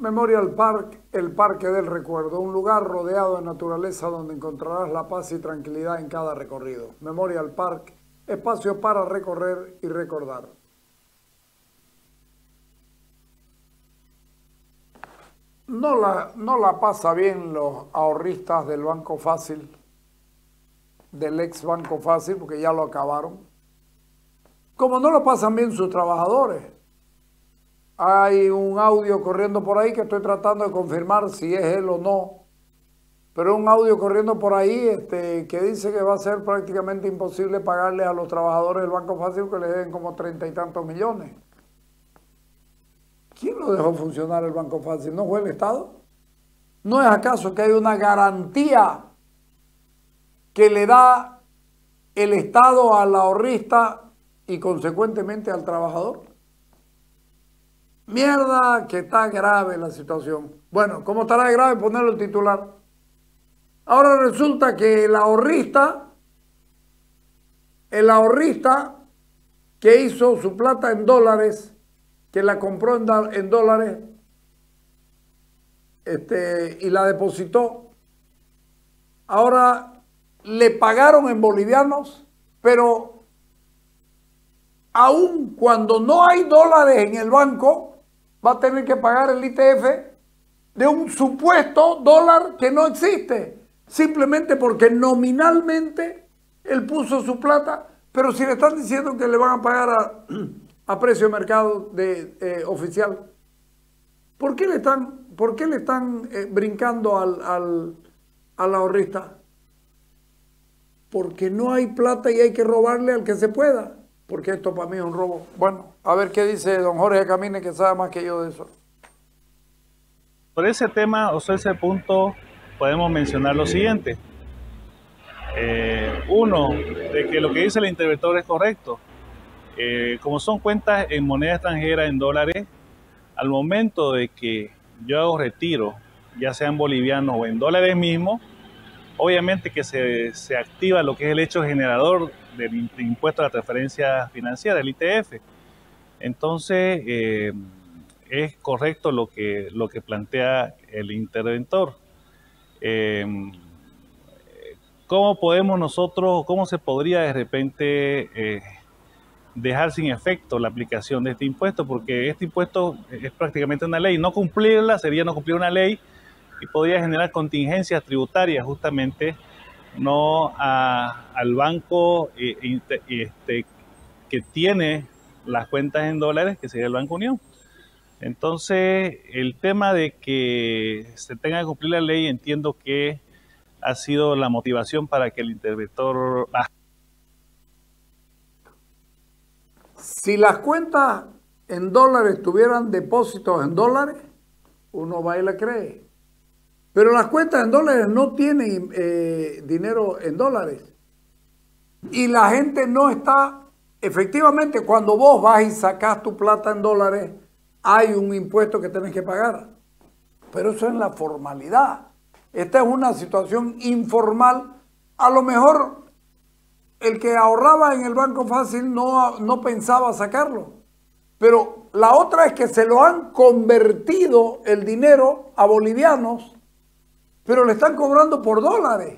Memorial Park, el Parque del Recuerdo, un lugar rodeado de naturaleza donde encontrarás la paz y tranquilidad en cada recorrido. Memorial Park, espacio para recorrer y recordar. No la pasa bien los ahorristas del Banco Fácil, del ex Banco Fácil, porque ya lo acabaron. Como no lo pasan bien sus trabajadores. Hay un audio corriendo por ahí que estoy tratando de confirmar si es él o no. Pero un audio corriendo por ahí que dice que va a ser prácticamente imposible pagarle a los trabajadores del Banco Fácil que le den como 30 y tantos millones. ¿Quién lo dejó funcionar el Banco Fácil? ¿No fue el Estado? ¿No es acaso que hay una garantía que le da el Estado al ahorrista y consecuentemente al trabajador? Mierda, que está grave la situación. Bueno, ¿cómo estará de grave? Ponerlo el titular. Ahora resulta que el ahorrista que hizo su plata en dólares, que la compró en dólares y la depositó, ahora le pagaron en bolivianos, pero aun cuando no hay dólares en el banco, va a tener que pagar el ITF de un supuesto dólar que no existe, simplemente porque nominalmente él puso su plata, pero si le están diciendo que le van a pagar a precio de mercado oficial, ¿por qué le están brincando al ahorrista? Porque no hay plata y hay que robarle al que se pueda. Porque esto para mí es un robo. Bueno, a ver qué dice don Jorge Camine, que sabe más que yo de eso. Por ese tema o sobre ese punto podemos mencionar lo siguiente. Uno, de que lo que dice el interventor es correcto. Como son cuentas en moneda extranjera, en dólares, al momento de que yo hago retiro, ya sea en bolivianos o en dólares mismo, obviamente que se activa lo que es el hecho generador del impuesto a la transferencia financiera, el ITF. Entonces, es correcto lo que plantea el interventor. ¿Cómo podemos nosotros, cómo se podría de repente dejar sin efecto la aplicación de este impuesto? Porque este impuesto es prácticamente una ley. No cumplirla sería no cumplir una ley y podría generar contingencias tributarias justamente no al banco que tiene las cuentas en dólares, que sería el Banco Unión. Entonces, el tema de que se tenga que cumplir la ley, entiendo que ha sido la motivación para que el interventor... Si las cuentas en dólares tuvieran depósitos en dólares, uno va y le cree. Pero las cuentas en dólares no tienen dinero en dólares. Y la gente no está... Efectivamente, cuando vos vas y sacás tu plata en dólares, hay un impuesto que tenés que pagar. Pero eso es la formalidad. Esta es una situación informal. A lo mejor el que ahorraba en el Banco Fácil no pensaba sacarlo. Pero la otra es que se lo han convertido el dinero a bolivianos, pero le están cobrando por dólares.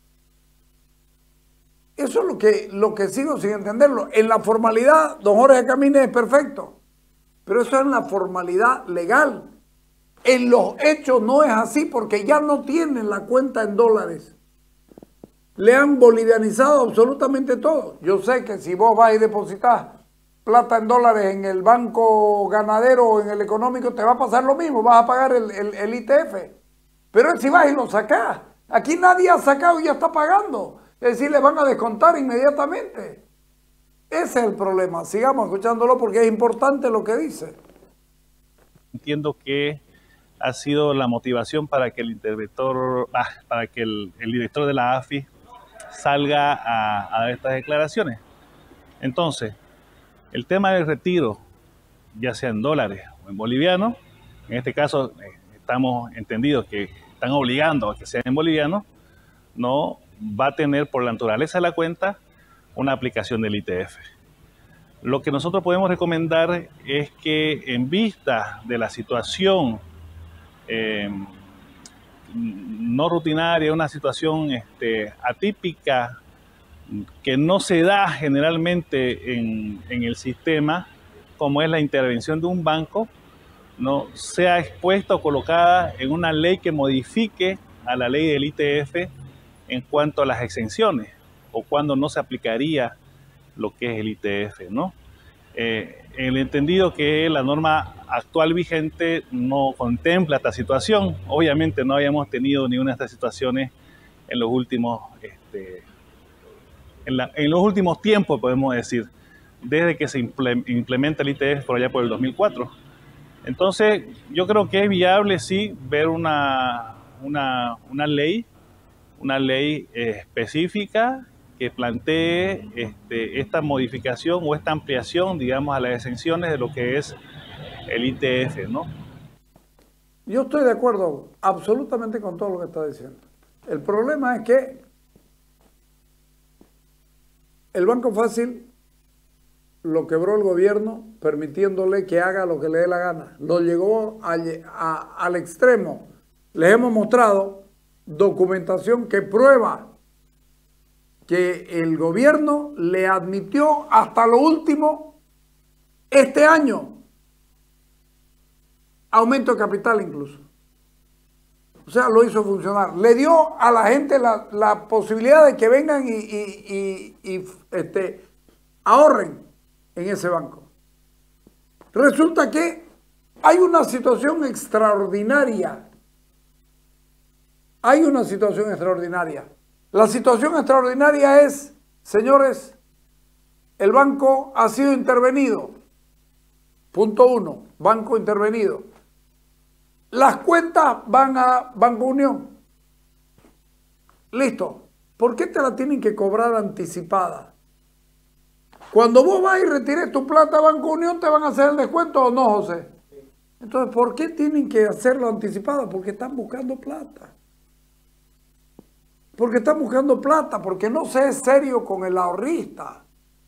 Eso es lo que sigo sin entenderlo. En la formalidad, don Jorge Camine es perfecto, pero eso es en la formalidad legal. En los hechos no es así porque ya no tienen la cuenta en dólares. Le han bolivianizado absolutamente todo. Yo sé que si vos vas y depositas plata en dólares en el banco ganadero o en el económico, te va a pasar lo mismo, vas a pagar el ITF. Pero si vas y lo sacás, aquí nadie ha sacado y ya está pagando. Es decir, le van a descontar inmediatamente. Ese es el problema. Sigamos escuchándolo porque es importante lo que dice. Entiendo que ha sido la motivación para que el interventor, para que el director de la AFI salga a dar estas declaraciones. Entonces, el tema del retiro, ya sea en dólares o en bolivianos, en este caso estamos entendidos que están obligando a que sea en bolivianos, no va a tener por la naturaleza de la cuenta una aplicación del ITF. Lo que nosotros podemos recomendar es que en vista de la situación no rutinaria, una situación atípica que no se da generalmente en el sistema, como es la intervención de un banco, no sea expuesta o colocada en una ley que modifique a la ley del ITF en cuanto a las exenciones o cuando no se aplicaría lo que es el ITF, ¿no? El entendido que la norma actual vigente no contempla esta situación. Obviamente no habíamos tenido ninguna de estas situaciones en los últimos, en los últimos tiempos, podemos decir, desde que se implementa el ITF por allá por el 2004. Entonces, yo creo que es viable, sí, ver una ley específica que plantee esta modificación o esta ampliación, digamos, a las exenciones de lo que es el ITF, ¿no? Yo estoy de acuerdo absolutamente con todo lo que está diciendo. El problema es que el Banco Fácil lo quebró el gobierno permitiéndole que haga lo que le dé la gana. Lo llegó al extremo. Les hemos mostrado documentación que prueba que el gobierno le admitió hasta lo último este año aumento de capital incluso. O sea, lo hizo funcionar. Le dio a la gente la posibilidad de que vengan y ahorren en ese banco. Resulta que hay una situación extraordinaria. Hay una situación extraordinaria. La situación extraordinaria es, señores, el banco ha sido intervenido. Punto 1, banco intervenido. Las cuentas van a Banco Unión. Listo. ¿Por qué te la tienen que cobrar anticipada? Cuando vos vas y retires tu plata a Banco Unión, ¿te van a hacer el descuento o no, José? Entonces, ¿por qué tienen que hacerlo anticipado? Porque están buscando plata. Porque están buscando plata, porque no se es serio con el ahorrista.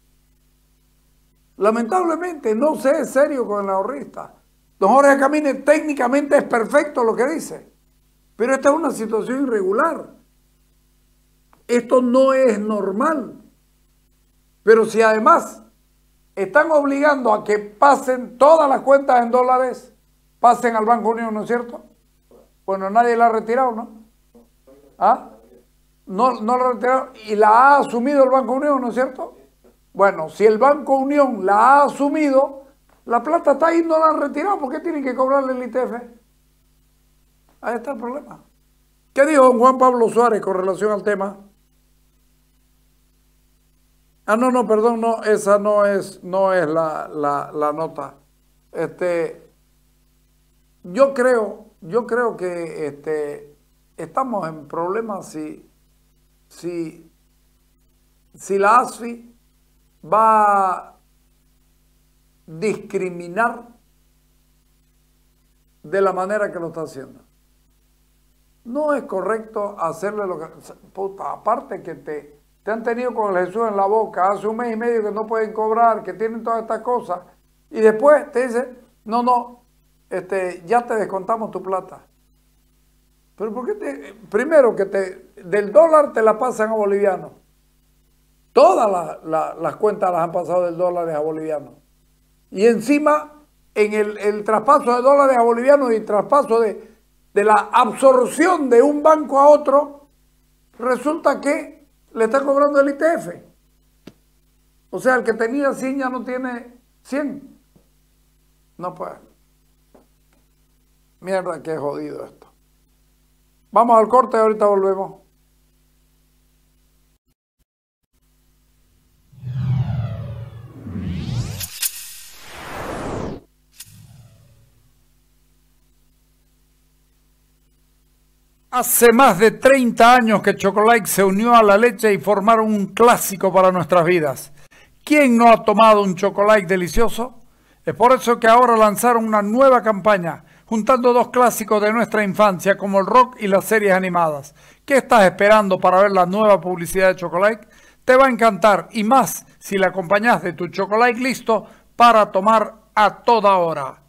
Lamentablemente, no se es serio con el ahorrista. Don Jorge Camine técnicamente es perfecto lo que dice, pero esta es una situación irregular. Esto no es normal. Pero si además están obligando a que pasen todas las cuentas en dólares, pasen al Banco Unión, ¿no es cierto? Bueno, nadie la ha retirado, ¿no? ¿Ah? No la ha retirado y la ha asumido el Banco Unión, ¿no es cierto? Bueno, si el Banco Unión la ha asumido, la plata está ahí, no la han retirado. ¿Por qué tienen que cobrarle el ITF? Ahí está el problema. ¿Qué dijo don Juan Pablo Suárez con relación al tema? Ah, no, perdón, no, esa no es la nota. Yo creo que estamos en problemas si la ASFI va a discriminar de la manera que lo está haciendo. No es correcto hacerle lo que... Puta, aparte que te han tenido con el Jesús en la boca hace 1 mes y medio que no pueden cobrar, que tienen todas estas cosas, y después te dicen, no, ya te descontamos tu plata. Pero ¿por qué primero que del dólar te la pasan a boliviano? Todas las cuentas las han pasado del dólar a boliviano. Y encima, en el traspaso de dólares a bolivianos y traspaso de la absorción de un banco a otro, resulta que le está cobrando el ITF. O sea, el que tenía 100 ya no tiene 100. No puede. Mierda, qué jodido esto. Vamos al corte y ahorita volvemos. Hace más de 30 años que Chocolate se unió a la leche y formaron un clásico para nuestras vidas. ¿Quién no ha tomado un Chocolate delicioso? Es por eso que ahora lanzaron una nueva campaña, juntando 2 clásicos de nuestra infancia como el rock y las series animadas. ¿Qué estás esperando para ver la nueva publicidad de Chocolate? Te va a encantar, y más si la acompañas de tu Chocolate listo para tomar a toda hora.